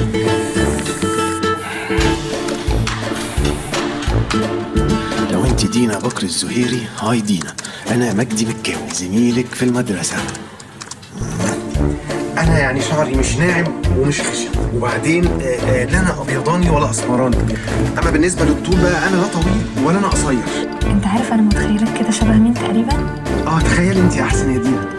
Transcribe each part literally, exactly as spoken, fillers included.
لو انت دينا بكر الزهيري، هاي دينا، انا مجدي مكاوي زميلك في المدرسه. انا يعني شعري مش ناعم ومش خشن، وبعدين آآ آآ لا انا ابيضاني ولا اسمراني. اما بالنسبه للطول بقى، انا لا طويل ولا انا قصير. انت عارف انا متخيلك كده شبه مين تقريبا؟ اه تخيلي انت احسن يا دينا.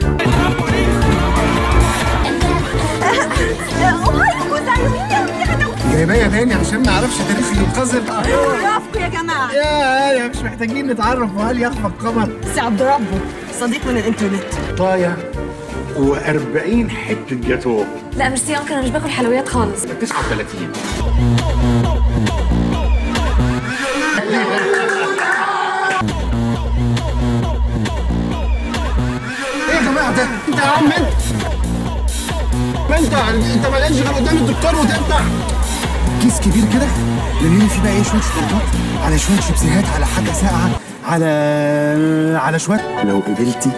جايبايا تاني عشان ما اعرفش تاريخ القذر. برافو يا جماعه. يا مش محتاجين نتعرف، وهل يخفى القمر؟ سي عبد ربه صديق من الانترنت. طاية وأربعين حتة جاتوه. لا ميرسي يا انكل، انا مش باكل حلويات خالص. تسعة وثلاثين. ايه يا جماعه ده؟ انت يا عم انت ما انت انت ما لقيتش غير قدام الدكتور وتفتح كيس كبير كده لان فيه بقى ايه، شويه شوكولاتات على شويه شيبسيهات على حاجه ساقعه على على شويه. لو قبلتي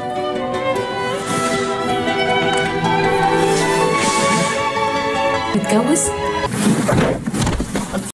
متجوز؟